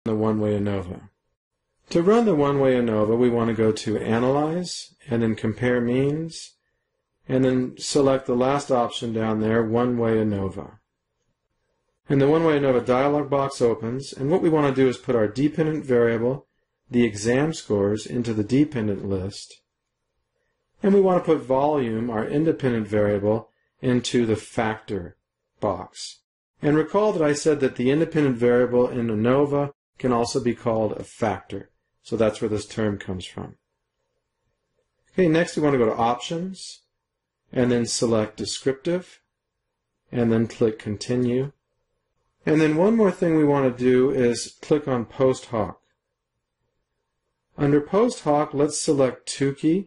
the One-Way ANOVA. To run the One-Way ANOVA, we want to go to Analyze, and then Compare Means, and then select the last option down there, One-Way ANOVA. And the One-Way ANOVA dialog box opens, and what we want to do is put our dependent variable, the exam scores, into the dependent list, and we want to put volume, our independent variable, into the factor box. And recall that I said that the independent variable in ANOVA can also be called a factor. So that's where this term comes from. Okay, next we want to go to Options, and then select Descriptive, and then click Continue. And then one more thing we want to do is click on Post Hoc. Under Post Hoc, let's select Tukey.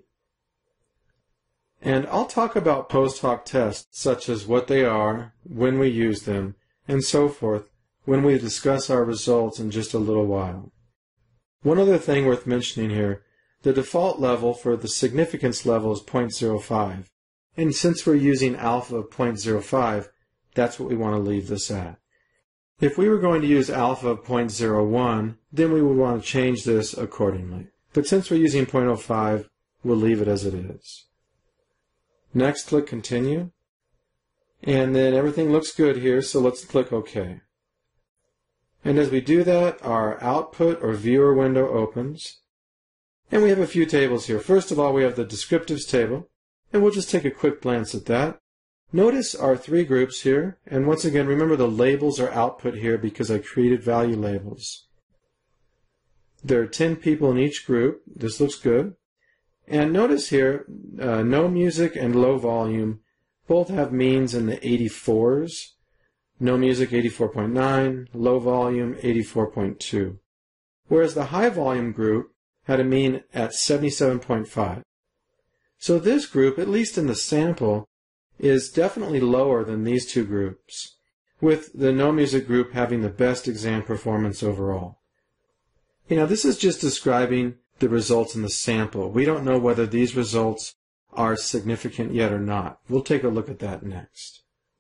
And I'll talk about Post Hoc tests, such as what they are, when we use them, and so forth, when we discuss our results in just a little while. One other thing worth mentioning here, the default level for the significance level is 0.05. And since we're using alpha of 0.05, that's what we want to leave this at. If we were going to use alpha of 0.01, then we would want to change this accordingly. But since we're using 0.05, we'll leave it as it is. Next, click Continue. And then everything looks good here, so let's click OK. And as we do that, our output or viewer window opens. And we have a few tables here. First of all, we have the Descriptives Table, and we'll just take a quick glance at that. Notice our three groups here, and once again, remember the labels are output here because I created value labels. There are 10 people in each group. This looks good. And notice here, no music and low volume both have means in the 84s. No music 84.9, low volume 84.2. Whereas the high volume group had a mean at 77.5. So this group, at least in the sample, is definitely lower than these two groups, with the no music group having the best exam performance overall. This is just describing the results in the sample. We don't know whether these results are significant yet or not. We'll take a look at that next.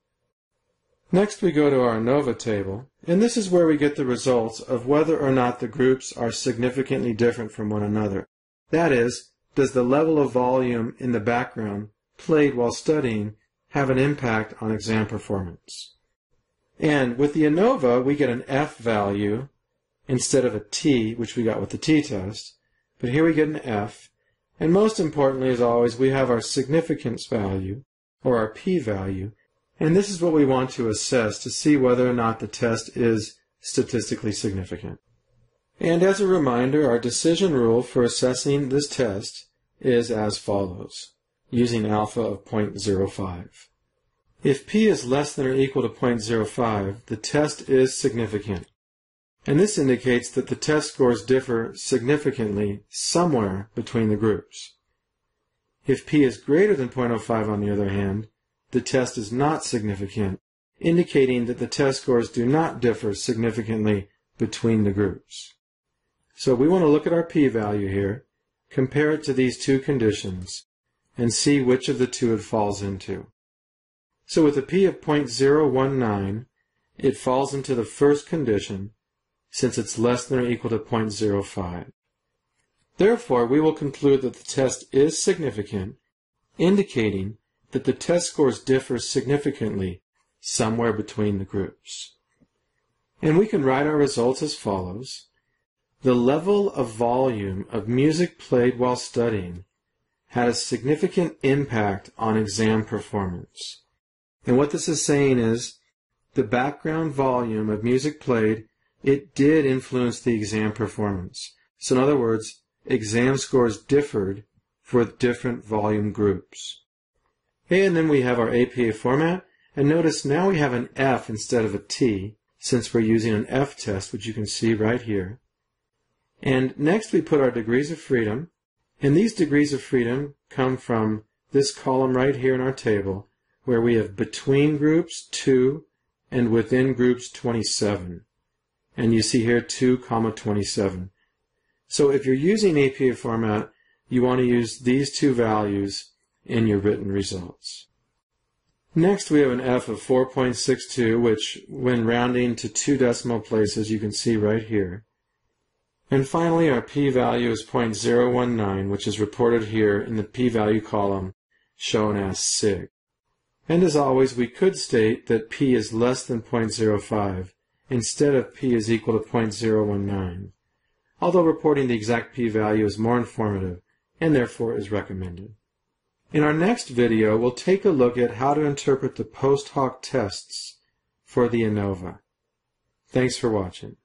Next we go to our Anova table, and this is where we get the results of whether or not the groups are significantly different from one another. That is, does the level of volume in the background played while studying have an impact on exam performance? And with the Anova, we get an F value instead of a T, which we got with the t-test. But here we get an F, and most importantly, as always, we have our significance value, or our p-value, and this is what we want to assess to see whether or not the test is statistically significant. And as a reminder, our decision rule for assessing this test is as follows, using alpha of 0.05. If p is less than or equal to 0.05, the test is significant. And this indicates that the test scores differ significantly somewhere between the groups. If p is greater than 0.05, on the other hand, the test is not significant, indicating that the test scores do not differ significantly between the groups. So we want to look at our p-value here, compare it to these two conditions, and see which of the two it falls into. So with a p of 0.019, it falls into the first condition, since it's less than or equal to 0.05. Therefore, we will conclude that the test is significant, indicating that the test scores differ significantly somewhere between the groups. And we can write our results as follows. The level of volume of music played while studying had a significant impact on exam performance. And what this is saying is the background volume of music played, it did influence the exam performance. So in other words, exam scores differed for different volume groups. Okay, and then we have our APA format, and notice now we have an F instead of a T, since we're using an F test, which you can see right here. And next we put our degrees of freedom, and these degrees of freedom come from this column right here in our table, where we have between groups 2 and within groups 27. And you see here 2, 27. So if you're using APA format, you want to use these two values in your written results. Next we have an F of 4.62, which when rounding to 2 decimal places you can see right here. And finally, our p-value is 0.019, which is reported here in the p-value column shown as sig. And as always, we could state that p is less than 0.05 instead of p is equal to 0.019, although reporting the exact p-value is more informative and therefore is recommended. In our next video, we'll take a look at how to interpret the post hoc tests for the ANOVA. Thanks for watching.